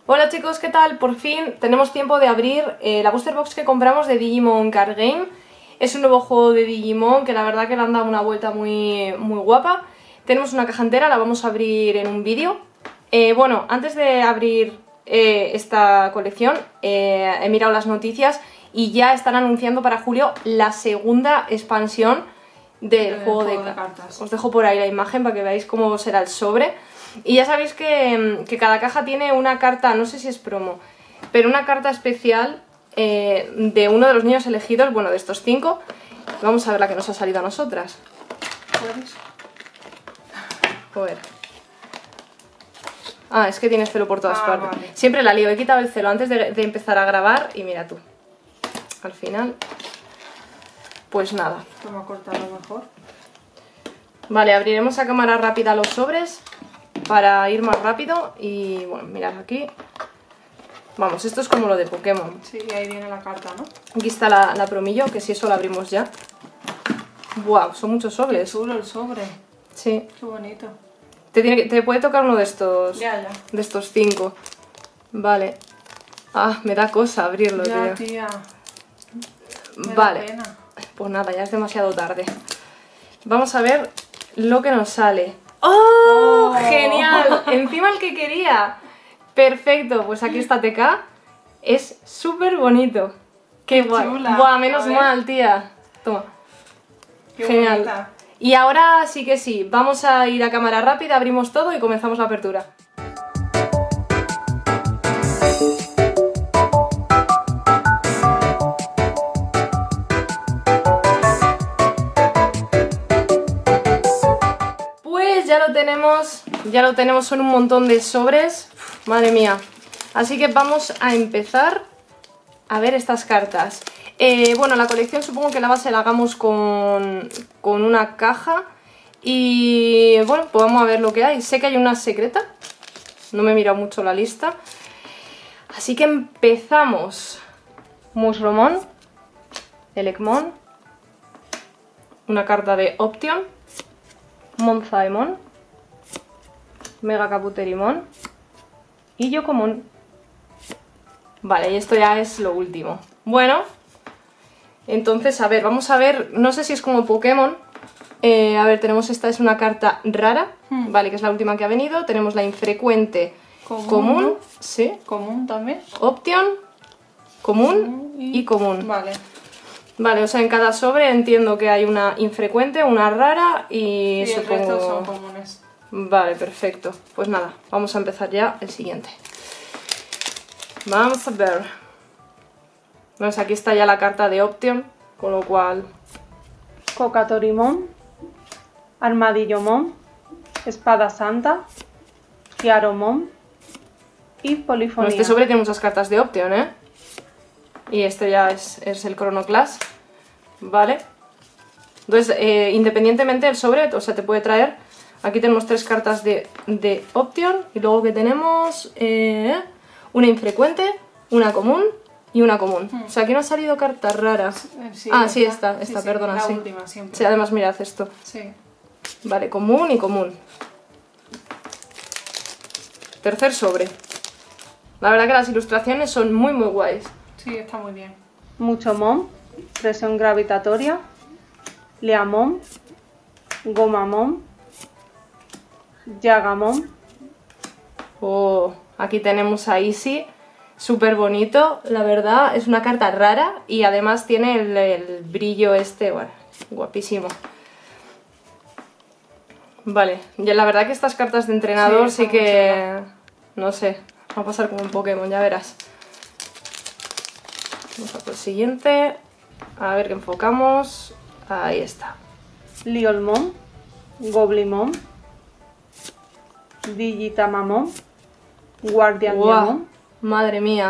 Hola chicos, ¿qué tal? Por fin tenemos tiempo de abrir la booster box que compramos de Digimon Card Game. Es un nuevo juego de Digimon que la verdad que le han dado una vuelta muy guapa. Tenemos una caja entera, la vamos a abrir en un vídeo. Bueno, antes de abrir esta colección he mirado las noticias y ya están anunciando para julio la segunda expansión del juego de cartas. Os dejo por ahí la imagen para que veáis cómo será el sobre. Y ya sabéis que cada caja tiene una carta, no sé si es promo, pero una carta especial de uno de los niños elegidos, bueno, de estos 5. Vamos a ver la que nos ha salido a nosotras. Joder. Ah, es que tienes celo por todas partes. Vale. Siempre la lío, he quitado el celo antes de empezar a grabar y mira tú. Al final, pues nada. Vamos a cortarlo mejor. Vale, abriremos a cámara rápida los sobres para ir más rápido y bueno, mirad aquí. Vamos, esto es como lo de Pokémon. Sí, y ahí viene la carta, ¿no? Aquí está la promillo, que si eso la abrimos ya. Wow, son muchos sobres. Qué chulo el sobre. Sí. Qué bonito. Te puede tocar uno de estos. Ya. De estos 5. Vale. Ah, me da cosa abrirlo, ya, tío. Tía. Vale. Me da pena. Pues nada, ya es demasiado tarde. Vamos a ver lo que nos sale. ¡Oh! ¡Genial! Encima el que quería. Perfecto, pues aquí está TK. Es súper bonito. ¡Qué guay! ¡Buah, menos mal, tía! Toma. Qué genial. Bonita. Y ahora sí que sí, vamos a ir a cámara rápida, abrimos todo y comenzamos la apertura. Ya lo tenemos, son un montón de sobres, madre mía. Así que vamos a empezar a ver estas cartas. Bueno, la colección supongo que la base la hagamos con una caja. Y bueno, pues vamos a ver lo que hay. Sé que hay una secreta, no me he mirado mucho la lista. Así que empezamos. Musromon, Elecmon, una carta de Option, Monzaemon, Mega Caputerimon y Yokomon. Vale, y esto ya es lo último. Bueno, entonces, a ver, vamos a ver, no sé si es como Pokémon. A ver, tenemos esta, es una carta rara, vale, que es la última que ha venido. Tenemos la infrecuente común, ¿no? Sí. Común también. Option, común y común. Vale. Vale, o sea, en cada sobre entiendo que hay una infrecuente, una rara y supongo... el resto son comunes. Vale, perfecto. Pues nada, vamos a empezar ya el siguiente. Vamos a ver. Bueno, aquí está ya la carta de Option, con lo cual... Cocatorimon, Armadillomon, Espada Santa, Chiaromon y Polifonía. Bueno, este sobre tiene muchas cartas de Option, ¿eh? Y este ya es el Chrono Class. Vale. Entonces, independientemente del sobre, o sea, te puede traer... Aquí tenemos 3 cartas de Option y luego que tenemos una infrecuente, una común y una común. O sea, aquí no han salido cartas raras. Sí, sí, esta, sí, perdona, la sí. última siempre. Sí, además mirad esto. Sí. Vale, común y común. Tercer sobre. La verdad que las ilustraciones son muy guays. Sí, está muy bien. Muchomon, presión gravitatoria, Liamon, Gomamon, Yagamon. Oh, aquí tenemos a Easy, súper bonito, la verdad, es una carta rara y además tiene el brillo este, bueno, guapísimo. Vale, ya la verdad que estas cartas de entrenador sí que, no sé, va a pasar como un Pokémon, ya verás. Vamos a por el siguiente, a ver que enfocamos, ahí está. Liolmon, Goblimon, Digitamamon, Guardianmon. Madre mía.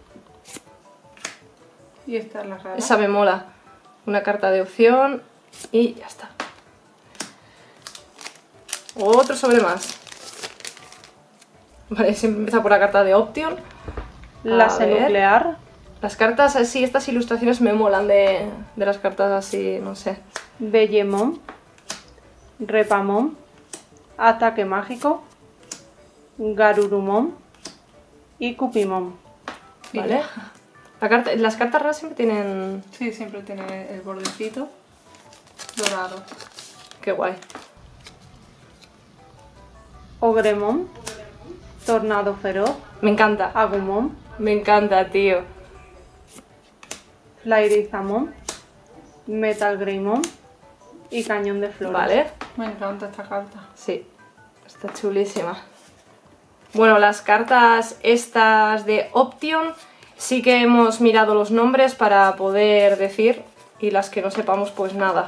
Y esta es la rara. Esa me mola. Una carta de opción y ya está. Otro sobre más. Vale, siempre empieza por la carta de Option. Láser nuclear. Las cartas así, estas ilustraciones me molan de las cartas así, no sé. Bellemon, Repamon, Ataque mágico, Garurumon, y Cupimón. ¿Vale? Las cartas raras siempre tienen... Sí, siempre tiene el bordecito dorado. Qué guay. Ogremón, Tornado Feroz, Me encanta. Agumón, Me encanta, tío. Flairizamón, Metal Greymon y Cañón de Flores. Vale. Me encanta esta carta. Sí. Está chulísima. Bueno, las cartas estas de Option sí que hemos mirado los nombres para poder decir, y las que no sepamos pues nada.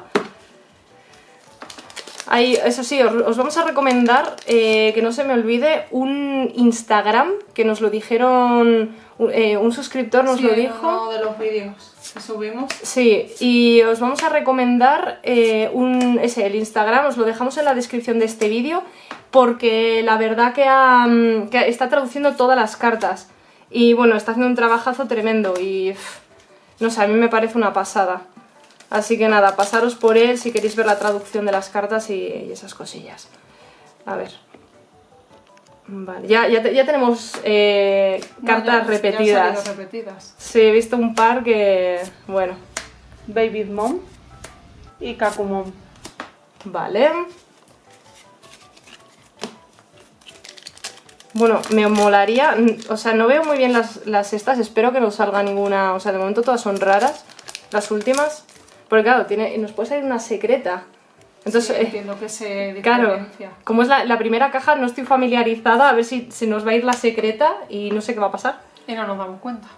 Eso sí, os vamos a recomendar, que no se me olvide, un Instagram que nos lo dijeron, un suscriptor nos lo dijo. Uno de los vídeos que subimos. Sí, y os vamos a recomendar el Instagram, os lo dejamos en la descripción de este vídeo, porque la verdad que está traduciendo todas las cartas. Y bueno, está haciendo un trabajazo tremendo y no sé, a mí me parece una pasada. Así que nada, pasaros por él si queréis ver la traducción de las cartas y esas cosillas. A ver. Vale, ya tenemos cartas repetidas. Ya han salido repetidas. Sí, he visto un par que... bueno. Babymon y Kakumon. Vale. Bueno, me molaría... O sea, no veo muy bien las estas. Espero que no salga ninguna... O sea, de momento todas son raras. Las últimas. Porque claro, nos puede salir una secreta. Entonces, sí, entiendo que se diferencia. Claro, como es la primera caja, no estoy familiarizada. A ver si se nos va a ir la secreta y no sé qué va a pasar. Y no nos damos cuenta.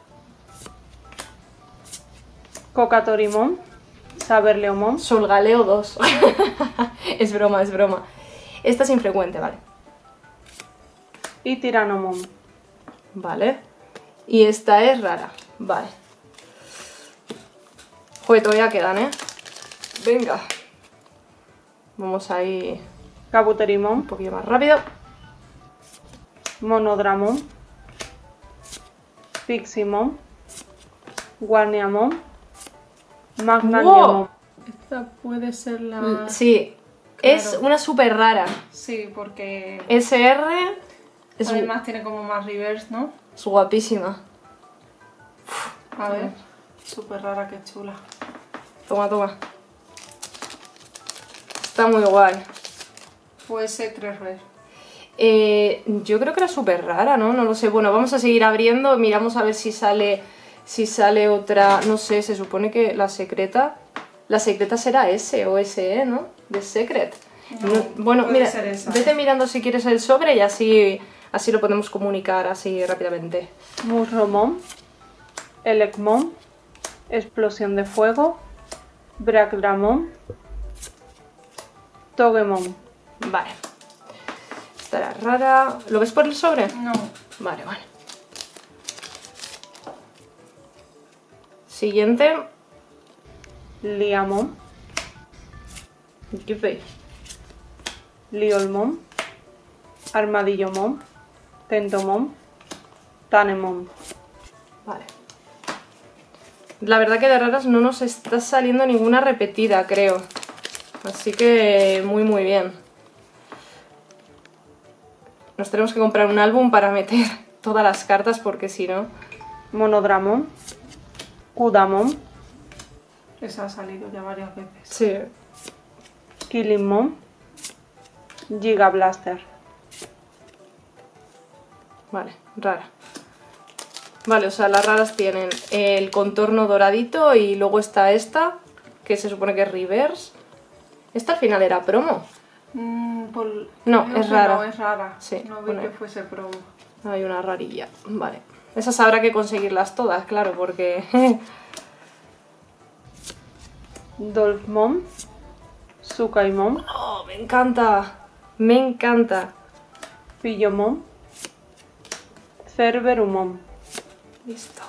Cocatorimon, Saberleomon, Solgaleo 2. Es broma, es broma. Esta es infrecuente, vale. y Tiranomon. Vale. Y esta es rara. Vale. Joder, todavía quedan, ¿eh? Venga. Vamos ahí un Kabuterimon, poquito más rápido. Monodramon, Piximon, Guarniamon, Magnaniamon. ¡Wow! Esta puede ser la... Sí, Claro. es una súper rara. Sí, porque SR es, además tiene como más reverse, ¿no? es guapísima. A ver, súper rara, qué chula. Toma, toma. Está muy guay. Puede ser 3 red. Yo creo que era súper rara, ¿no? No lo sé. Bueno, vamos a seguir abriendo. Miramos a ver si sale otra... No sé, se supone que la secreta... La secreta será S o SE, ¿no? De Secret. No, bueno, puede mira, ser esa. vete mirando si quieres el sobre y así lo podemos comunicar así rápidamente. Musromon, Elecmon, Explosión de Fuego, Bragdramon, Togemon. Vale. Estará rara. ¿Lo ves por el sobre? No. Vale, vale. Siguiente. Liamon, ¿Qué veis? Liolmon, Armadillomon, Tentomon, Tanemon. Vale. La verdad que de raras no nos está saliendo ninguna repetida, creo. Así que muy bien. Nos tenemos que comprar un álbum para meter todas las cartas porque si no... Monodramon, Kudamon, Esa ha salido ya varias veces. Sí. Killinmon, Giga Blaster. Vale, rara. Vale, o sea, las raras tienen el contorno doradito y luego está esta, que se supone que es reverse. Esta al final era promo. No, No, es rara. No, es rara. Sí, No vi bueno. que fuese promo. Hay una rarilla. Vale. Esas habrá que conseguirlas todas, claro, porque... Dolphmon, Sukaimon, ¡Oh, me encanta! Me encanta. Pillomon, Cerberumon. Listo.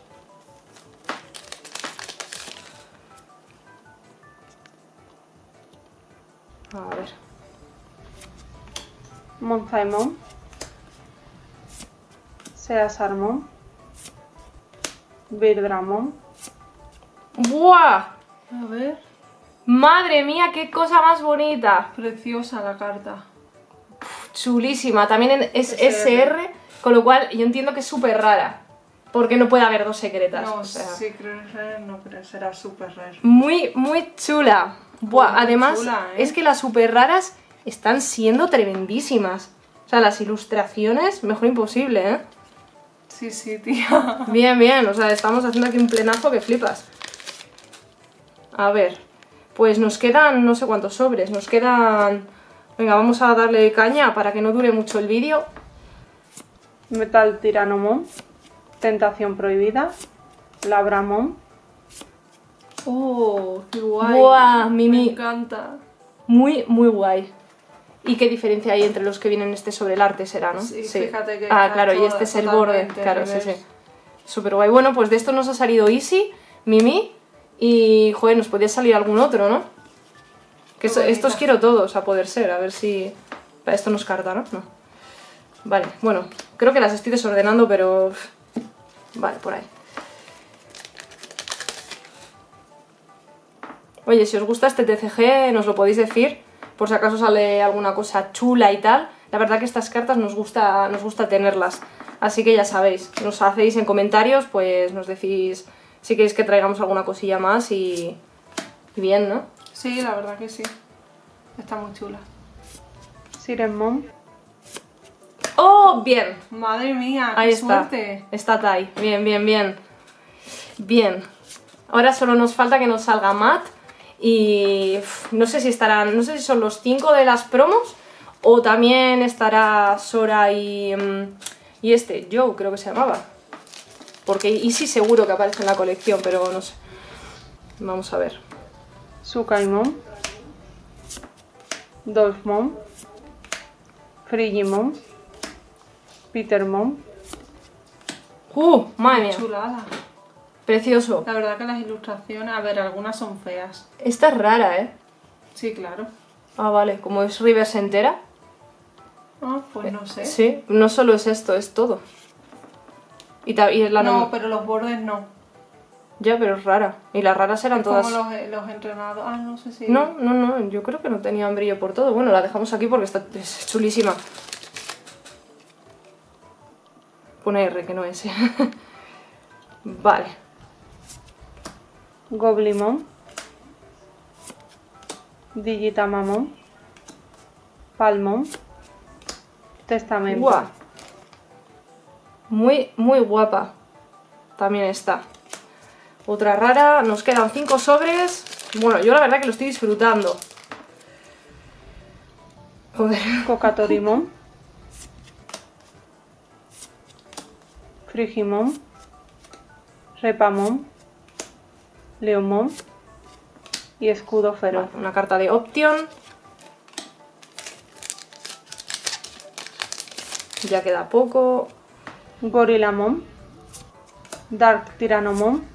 A ver. Monzaemon, Seasarmon, Birdramon, ¡Buah! A ver. ¡Madre mía, qué cosa más bonita! Preciosa la carta. Chulísima. También es SR. SR. Con lo cual, yo entiendo que es súper rara. Porque no puede haber dos secretas. No, o sea, sí, creo que rare, no, pero será súper raro. muy, muy chula. Buah, Muy además, chula, ¿eh? es que las súper raras están siendo tremendísimas. O sea, las ilustraciones, mejor imposible, ¿eh? Sí, sí, tía. Bien, bien, o sea, estamos haciendo aquí un plenazo que flipas. A ver, pues nos quedan no sé cuántos sobres, nos quedan... Venga, vamos a darle caña para que no dure mucho el vídeo. Metal Tiranomon, Tentación Prohibida, Labramon, Oh, qué guay. Buah, Me Mimi. encanta. Muy, muy guay. ¿Y qué diferencia hay entre los que vienen este sobre el arte será, no? Sí, fíjate que Ah, está claro, y todo este es el borde. totalmente Claro, sí, reverse. sí. Súper guay. Bueno, pues de esto nos ha salido Easy, Mimi y, joder, nos podía salir algún otro, ¿no? Que Qué bonita. estos quiero todos, a poder ser, a ver si... Esto nos carta, ¿no? No. Vale, bueno, creo que las estoy desordenando, pero... Vale, por ahí. Oye, si os gusta este TCG, nos lo podéis decir, por si acaso sale alguna cosa chula y tal. La verdad que estas cartas nos gusta tenerlas, así que ya sabéis, nos hacéis en comentarios, pues nos decís si queréis que traigamos alguna cosilla más y bien, ¿no? Sí, la verdad que sí. Está muy chula. Sirenmon, ¡Oh, bien! Madre mía, Ahí qué está, suerte. está Tai, bien, bien, bien. Bien, ahora solo nos falta que nos salga Matt y no sé si estarán, no sé si son los 5 de las promos o también estará Sora y este, Joe creo que se llamaba. Porque Easy seguro que aparece en la colección, pero no sé. Vamos a ver. Sukaimon, Dolphmon, Frigimon, Petermon, Madre mía, Chulada. precioso. La verdad que las ilustraciones, a ver, algunas son feas. Esta es rara, ¿eh? Sí, claro. Ah, vale, como es reverse entera. Ah, pues no sé. Sí, no solo es esto, es todo. Y es la No, pero los bordes no. Ya, pero es rara. Y las raras eran Es todas... como los entrenados. Ah, no sé si... No, no, no, yo creo que no tenían brillo por todo. Bueno, la dejamos aquí porque es chulísima. Pone R, que no es. Vale. Goblimon, Digitamamon, Palmon, Testamento. Guau. Muy, muy guapa. También está. Otra rara. Nos quedan 5 sobres. Bueno, yo la verdad que lo estoy disfrutando. Joder. Cocatorimon, Frigimon, Repamon, Leomon y Escudo Feroz. Vale, una carta de Option. Ya queda poco. Gorilamon, Dark Tyrannomon,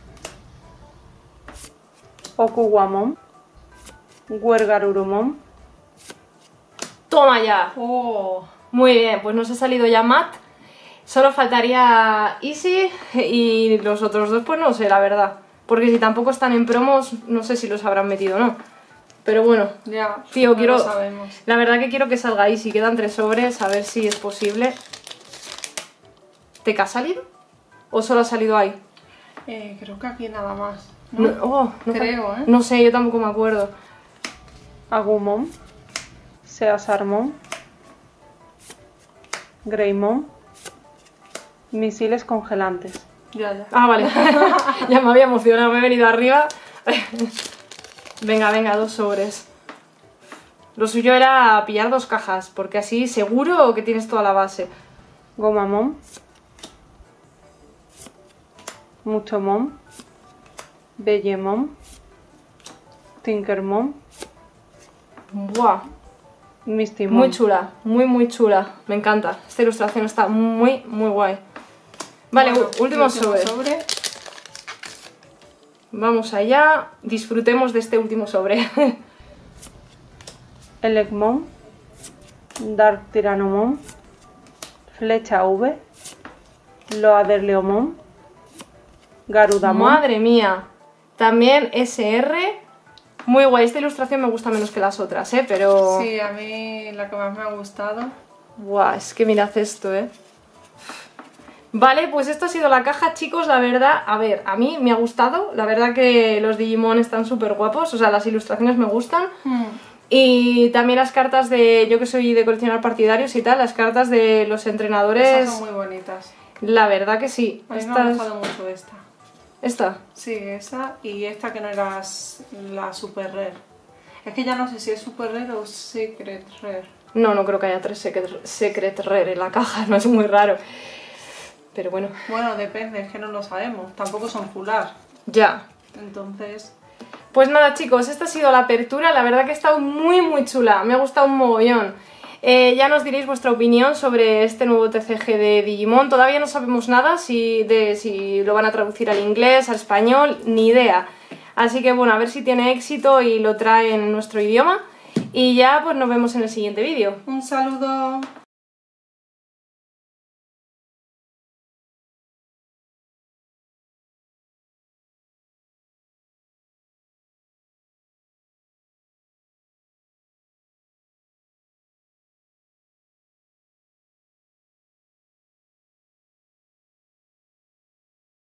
Okuwamon, Huergarurumon, ¡Toma ya! Oh, Muy bien, pues nos ha salido ya Matt. Solo faltaría Easy y los otros dos, pues no sé, la verdad. Porque si tampoco están en promos, no sé si los habrán metido o no. Pero bueno, ya. tío, no quiero... lo sabemos. La verdad que quiero que salga Easy. Quedan 3 sobres, a ver si es posible. ¿Te ha salido? ¿O solo ha salido ahí? Creo que aquí nada más. ¿no? No, Creo, ¿eh? No sé, yo tampoco me acuerdo. Agumon, Seasarmon, Greymon, Misiles Congelantes. Ya, ya. Ah, vale. Ya me había emocionado, me he venido arriba. Venga, venga, 2 sobres. Lo suyo era pillar 2 cajas, porque así seguro que tienes toda la base. Gomamon, Muchomon, Bellemon, Tinkermon, Buah, Mistimon. muy chula, muy muy chula. Me encanta. Esta ilustración está muy muy guay. Vale, Bueno, último sobre. Vamos allá. Disfrutemos de este último sobre. Elecmon, Dark Tyrannomon, Flecha V, Loaderleomon, Garudamon, Madre mía. También SR. Muy guay. Esta ilustración me gusta menos que las otras, pero... Sí, a mí la que más me ha gustado. Buah, es que mirad esto, Vale, pues esto ha sido la caja, chicos, la verdad, a ver, a mí me ha gustado, la verdad que los Digimon están súper guapos, o sea, las ilustraciones me gustan. Y también las cartas de, yo que soy de coleccionar partidarios y tal, las cartas de los entrenadores... Esas son muy bonitas. La verdad que sí. A mí me ha gustado mucho esta. ¿Esta? Sí, esa y esta que no era la Super Rare. Es que ya no sé si es Super Rare o Secret Rare. No, no creo que haya 3 Secret Rare en la caja, no es muy raro. Pero bueno. Bueno, depende, es que no lo sabemos. Tampoco son full art. Ya. Entonces... Pues nada, chicos, esta ha sido la apertura. La verdad que ha estado muy chula. Me ha gustado un mogollón. Ya nos diréis vuestra opinión sobre este nuevo TCG de Digimon. Todavía no sabemos nada si lo van a traducir al inglés, al español, ni idea. Así que bueno, a ver si tiene éxito y lo trae en nuestro idioma. Y ya pues nos vemos en el siguiente vídeo. Un saludo.